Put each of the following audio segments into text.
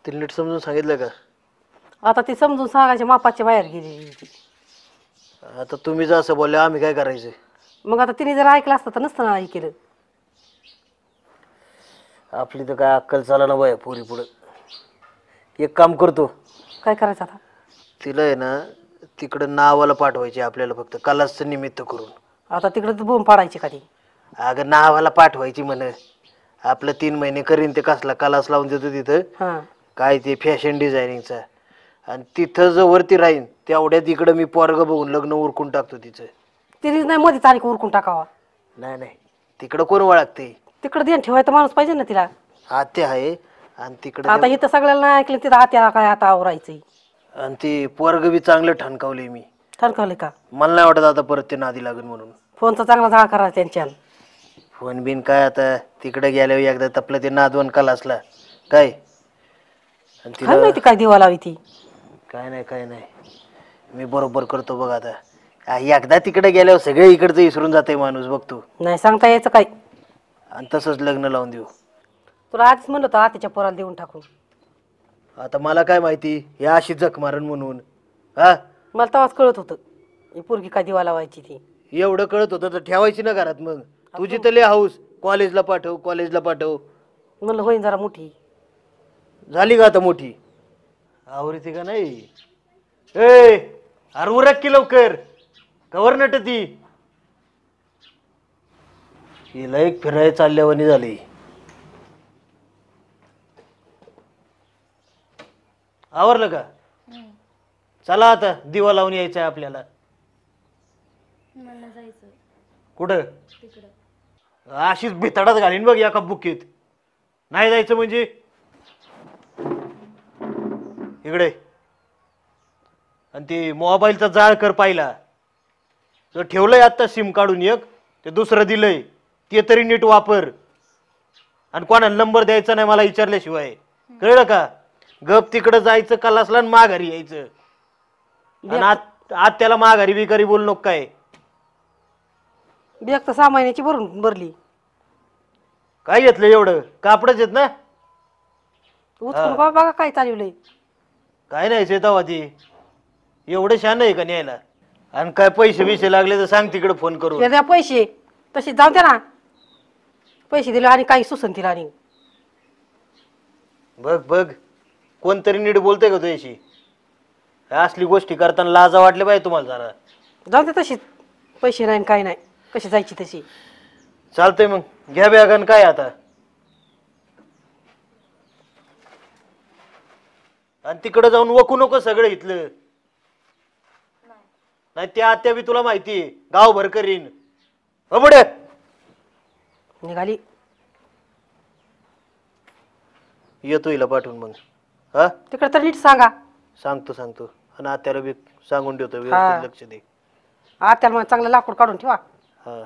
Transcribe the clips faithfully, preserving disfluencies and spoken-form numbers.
तिला नीट समजून सांगितलं का? आता ती समजून सांगायच्या मापाच्या बाहेर गेलेली ती. आता तुम्ही जर असं बोलले आम्ही काय करायचं? मग आता तिने जर ऐकलं असतं तर नसतं ना ऐकलं. आपली तर काय अक्कल चाला ना बाय पोरी पुढं. एक काम करतो, काय करायचं आता? तिला आहे ना तिकडं नावाला पाठवायचे आपल्याला, फक्त कलासचं निमित्त करून. आता तिकडे बोंब पाडायची का ती? अगं नावाला पाठवायची म्हण. आपलं तीन महिने करीन ते कसला कलास लावून देतो तिथं, हां काय ते फॅशन डिझायनिंगचा. आणि तिथं जर वरती राहीन तेवढ्यात इकडं मी पोरग बघून लग्न उरकून टाकतो तिचं. तिनेच नाही मध्ये तारीख उरकून टाकावा. नाही नाही, तिकडं कोण ओळखते? तिकडे ध्यान ठेवायचं माणूस पाहिजे ना तिला. आत्या आहे आणि तिकडं आता इथं सगळ्याला नाही ऐकलं तिथं आत्याला काय आता आवरायचंय. आणि ती पोरग बी चांगलं ठणकावले मी. ठणकावले का? मला नाही वाटत आता परत ते नादी लागेल म्हणून. फोनचा चांगला जाळ करा त्यांच्या. फोन बिन काय आता तिकडे गेल्यावर एकदा तपलं ते नादवण कलासला काय. आणि काय तिला माहिती काय दिवा लावी ती. काय नाही काय नाही, मी बरोबर करतो बघ. आता आ, एकदा तिकडे गेल्यावर सगळे इकडचं विसरून जाते माणूस बघतो. नाही सांगता यायचं काय. आणि तसंच लग्न लावून देऊ. तुला आधीच म्हणलं होतं आत्याच्या पोराला देऊन टाकू. आता मला काय माहिती हे अशी जख मारण म्हणून. हा मला तेव्हाच कळत होतं ही पोरगी काय दिवा लावायची ती. एवढं कळत होतं तर ठेवायची ना घरात. मग तुझी तर लय हाऊस, कॉलेजला पाठव कॉलेजला पाठव. म्हणलं होईन जरा मोठी. झाली का आता मोठी? आवडते का नाही? ए अरे उरक की लवकर, कवर नट ती. हिला एक फिराय चालल्यावानी झाली. आवरलं का? चला आता दिवा लावून यायचं आहे आपल्याला. कुठं? अशीच भिताडात घालीन बघ एका बुकीत. नाही जायचं म्हणजे इकडे. आणि ते मोबाईलचा जाळ कर पाहिला. जर ठेवलंय आता सिम काढून एक, ते दुसरं दिलंय ते तरी नीट वापर. आणि कोणाला नंबर द्यायचा नाही मला विचारल्याशिवाय, कळलं का? गप तिकडं जायचं कलासला आणि माघारी यायचं. आणि आत आत त्याला माघारी बिकारी बोल नको काय. बॅग तर सहा महिन्याची भरून भरली. काय घेतलं एवढं? कापडच येत ना. उचकून बा बघा काय चालवलंय. काय नाही शेतावा ती एवढं शान आहे का न्यायला? आणि काय पैसे बिसे लागले तर सांग तिकडे फोन करून. ते द्या पैसे तसे जाऊ द्या ना. पैसे दिले आणि काही सुसन तिला. आणि बघ बघ कोणतरी नीट बोलतंय का तुझ्याशी? असली गोष्टी करताना लाजा वाटले पाहिजे तुम्हाला जरा. जाऊ दे तशीच. पैसे नाही काय नाही, कशी जायची तशी. चालतंय मग घ्या बॅगन. काय आता? आणि तिकडे जाऊन वकू नको सगळं इथलं. नाही त्या आत्या बी तुला माहिती गावभर करीन. अबडे निघाली. येतो हिला पाठवून मग. हा तिकडे तर नीट सांगा. सांगतो सांगतो. आणि आत्याला बी सांगून ठेवतो व्यवस्थित लक्ष दे. आत्याला मग चांगलं लाकूड काढून ठेवा. हा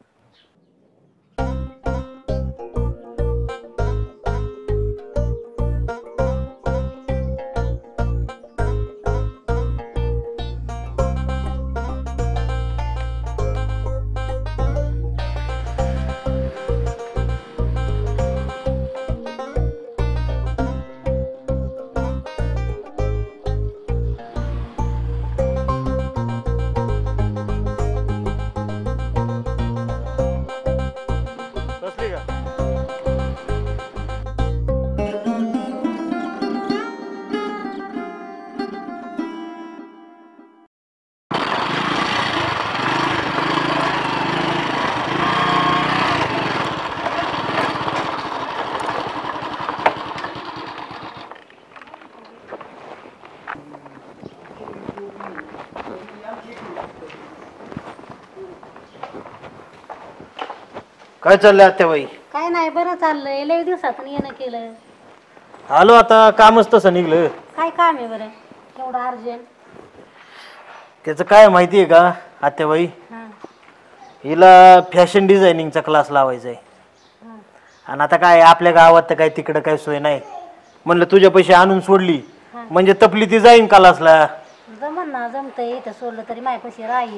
काय चाललंय आत्याबाई? काय नाही, बरं चाललंय. लय दिवसातून येणं केलं. आलो आता. कामच तसं निघलं. काय काम आहे बरं एवढं अर्जंट? त्याचं काय माहिती आहे का आत्याबाई? हिला फॅशन डिझायनिंगचा क्लास लावायचा आहे. आणि आता काय आपल्या गावात तर काय तिकडं काय सोय नाही. म्हणलं तुझ्या पैसे आणून सोडली म्हणजे तपली ती जाईन क्लासला. जमन ना, जमतंय. इथं सोडलं तरी माझ्यापाशी राहील.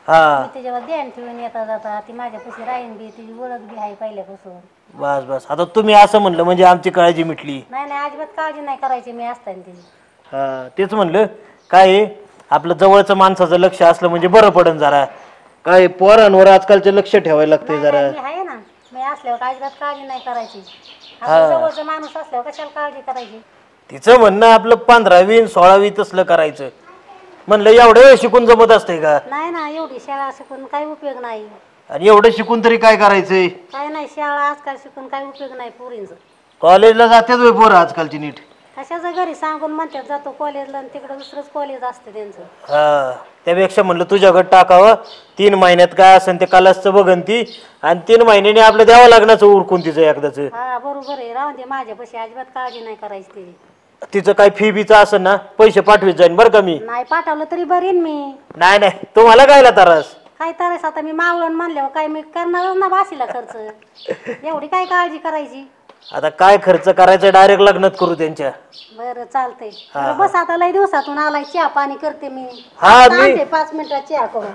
हा मी त्याच्यावर ध्यान ठेवून येता जाता ती माझ्यापाशी राहीन बी तिची ओळख बी आहे पहिल्यापासून. बस बस आता तुम्ही असं म्हणलं म्हणजे आमची काळजी मिटली. नाही नाही अजिबात काळजी नाही करायची मी असताना तिची. हा तेच म्हणलं काय आहे, आपलं जवळचं माणसाचं लक्ष असलं म्हणजे बरं पडन जरा. काय पोरांवर आजकालचं लक्ष ठेवायला लागतंय नाही, जरा. नाही, मी आहे ना, मी असल्यावर अजिबात काळजी नाही करायची. आपल्या जवळचा माणूस असल्यावर कशाला काळजी करायची. तिचं म्हणणं आपलं पंधरावी सोळावी तसलं करायचं. म्हणलं एवढं वेळ शिकून जमत असतंय का? नाही ना, एवढी शाळा शिकून काही उपयोग नाही. आणि एवढं शिकून तरी काय करायचंय? काय नाही, शाळा आजकाल शिकून काही उपयोग नाही पोरींचं. कॉलेजला जातेच होय पोरं आजकालची नीट. कशाचं घरी सांगून म्हणतात जातो कॉलेजला आणि तिकडं दुसरंच कॉलेज असतं त्यांचं. हा त्यापेक्षा म्हणलं तुझ्याकडे टाकावं. तीन महिन्यात काय असेल ते कलासचं बघन ती, आणि तीन महिन्याने आपलं द्यावं लागण्याचं उरकून तिचं एकदाच. हा बरोबर आहे, राहून दे माझ्यापाशी, अजिबात काळजी नाही करायची तिची. तिचं काय फी बीचं असेल ना पैसे पाठवीत जाईन बरं का मी. नाही पाठवलं तरी बरीन मी. नाही नाही तुम्हाला कायला त्रास. काय तरच आता मी मावळण म्हणल्यावर काय मी करणारच ना बाशीला खर्च. एवढी काय काळजी करायची. आता काय खर्च करायचा डायरेक्ट लग्नात करू त्यांच्या. बरं चालतंय, बस आता लय दिवसातून आलाय, चहा पाणी करते मी. हा, आता मी- आणते पाच मिनिटात चहा करून.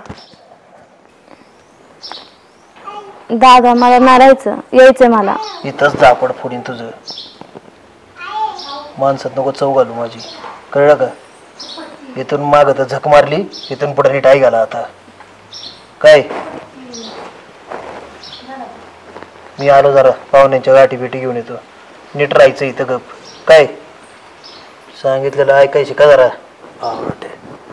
दादा मला मारायचं यायचंय मला. इथंच झापड फोडीन तुझं. माणसात नको चव घालू माझी, कळलं का? इथून माग तर झक मारली, इथून पुढे नीट आई घाला आता. काय मी आलो जरा पाहुण्यांच्या गाठी बिठी घेऊन येतो. नीट राहायचं इथं गप. काय सांगितलेलं ऐकायची का जरा? आवडते.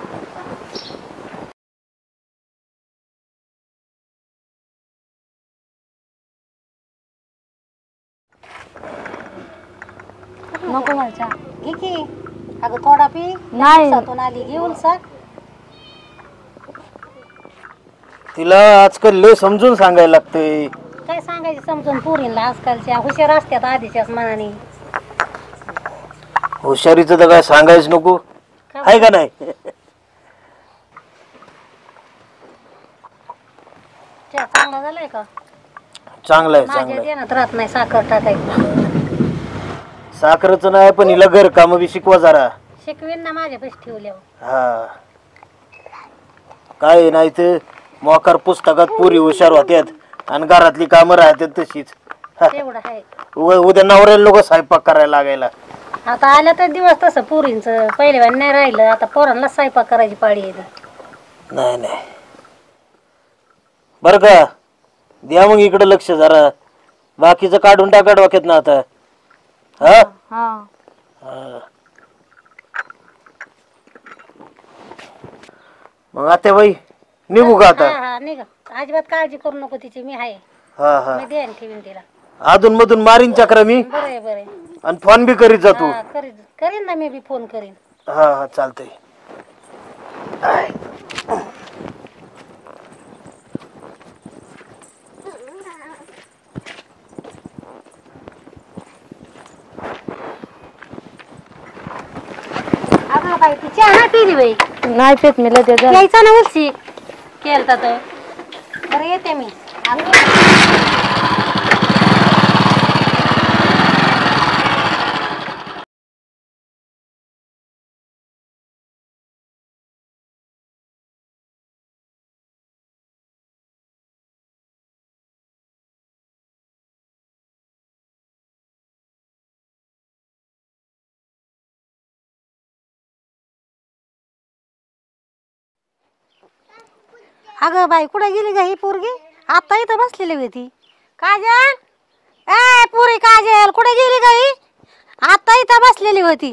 नको मला चहा. घे की अगं थोडा पी. नाही. दिवसातून आली घेऊन सर. तिला आजकाल लय समजून सांगायला लागतंय. काय सांगायचं समजून पोरींना, आजकालच्या हुशार असतात आधीच्याच मनाने. हुशारीचं तर काय सांगायच नको, आहे का नाही? चहा चांगला झालाय का? चांगलं आहे माझ्या चांगलं आहे. देण्यात राहत नाही साखर टाकायची. साखरच नाही पण हिला घर काम बी शिकवा जरा. शिकवीन ना माझ्यापाशी ठेवल्यावर. हा काय नाही तर मोकार पुस्तकात पुरी हुशार होत्यात आणि घरातली कामं राहतात तशीच. हा. तेवढं आहे. उ- उद्या नवऱ्याला लोक स्वयंपाक करायला लागायला. आता आलं तर दिवस तसं पोरींचं पहिले नाही राहिलं, आता पोरांना स्वयंपाक करायची पाळी येते. नाही नाही बर का, द्या मग इकडे लक्ष जरा. बाकीचं काढून टाका डोक्यात ना आता. हा हा हा. मग आता बाई निघू का आता? हा हा निघा, अजिबात काळजी करू नको तिची, मी आहे. हा हा मी ध्यान ठेवीन तिला. अधून मधून मारीन चक्र मी, बरं आहे बरं आहे. आणि फोन बी करीत जातो. हा करीन करीन ना, मी बी फोन करीन. हा हा चालतंय. आय. अगं बाई ती चहा नाही पिली बाई. नाही पेत मी लगेच झालं. यायचं ना उलशी केलता तर. बरं येते मी. अगं बाई कुठे गेली का ही पोरगी? आता इथं बसलेली होती. काजल, ए पुरी काजल कुठे गेली का ही? आता इथं बसलेली होती.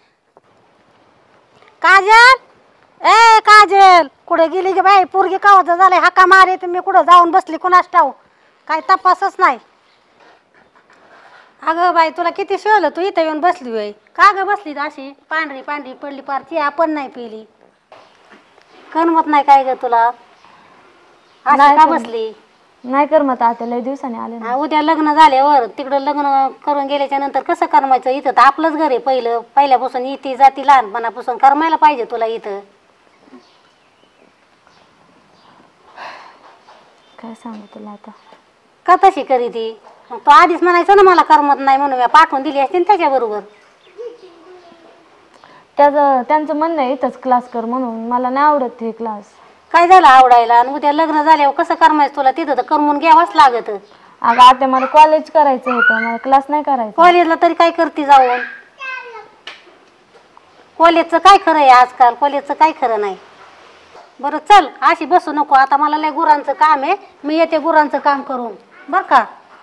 काजल, ए काजल कुठे गेली ग बाई? पोरगी कावाचं झालंय हाका मारे तुम्ही, कुठं जाऊन बसली कुणास ठाऊ, काय तपासच नाही. अगं बाई तुला किती शिवलं, तू इथं येऊन बसली होय. का ग बसली अशी पांढरी पांढरी पडली, पार चहा पण नाही पिली. करमत नाही काय ग तुला? अशी का बसली? नाही कर मग आता लय दिवसाने आले ना. हा, उद्या लग्न झाल्यावर तिकडं लग्न करून गेल्याच्या नंतर कसं करमायचं? इथं तर आपलंच घर आहे पहिलं, पहिल्यापासून इथे जाती लहानपणापासून करमायला पाहिजे तुला इथं. काय सांगू तुला आता? का तशी करी ती? मग तू आधीच म्हणायचं ना मला करमत नाही म्हणून, मी पाठवून दिली असते ना त्याच्याबरोबर. त्याचं त्यांचं म्हणणं आहे इथंच क्लास कर म्हणून, मला नाही आवडत हे क्लास. काय झालं आवडायला आणि उद्या लग्न झाल्यावर कसं करमायचं तुला? तिथं तर करमून घ्यावंच लागत. अगं आता मला कॉलेज करायचं होतं, मला क्लास नाही करायचा. कॉलेजला तरी काय करते जाऊन? कॉलेजचं काय खरं आहे आजकाल? कॉलेजचं काय खरं नाही. बरं चल, अशी बसू नको आता, मला लय गुरांचं काम आहे, मी येते गुरांचं काम करून बर का.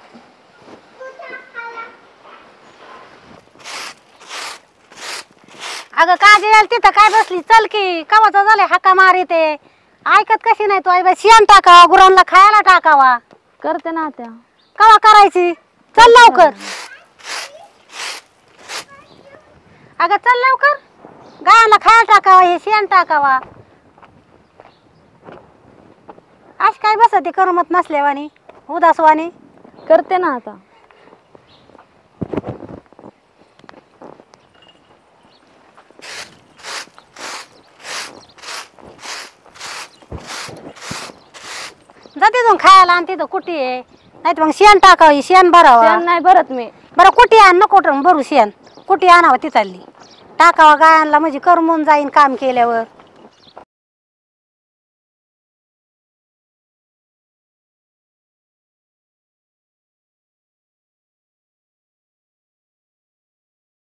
अगं का जेल तिथं काय बसली? चल की, कवाचा झाले हाका मार येते, ऐकत कशी नाही तू? आई बाई शेण टाकावा, गुरांना खायला टाकावा. करते ना त्या. कवा करायची? चल लवकर. अगं चल लवकर, गायांना खायला टाकावा, हे शेण टाकावा. आज काय बसते करमत नसल्यावानी, उदासवानी. करते ना आता. जा तिथून खायला आणि तिथं कुठी आहे, नाही तर मग शेण टाकावं, शेण भरावा. शेण नाही भरत मी. बरं कुठी आण, नको भरू शेण, कुठी आणावं तिथली टाकावा गायांना, म्हणजे करमून जाईन काम केल्यावर.